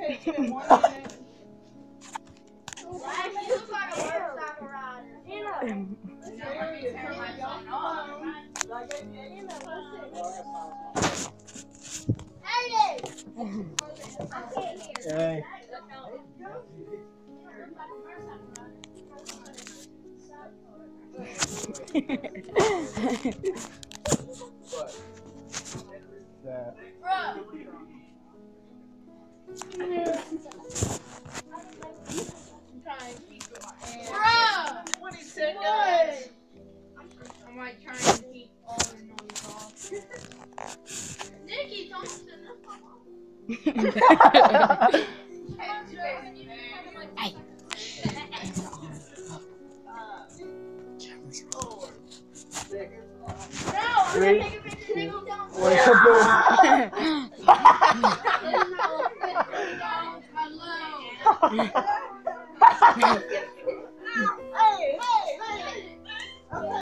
Hey. Bruh! 20 seconds! I might try and keep all the noise off. Nikki Thompson, that's my mom. Hey. No, I'm gonna take a picture and go down. What's up, Hello.